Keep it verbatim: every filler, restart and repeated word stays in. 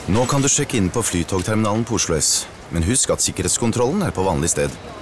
Nå kan du sjekke inn på flytogterminalen på Oslo S, men husk at sikkerhetskontrollen er på vanlig sted.